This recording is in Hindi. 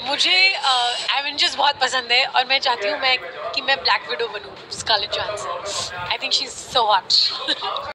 मुझे एवेंजर्स बहुत पसंद है और मैं चाहती हूँ मैं ब्लैक विडो बनूँ, Scarlett Johansson. I think she is so hot.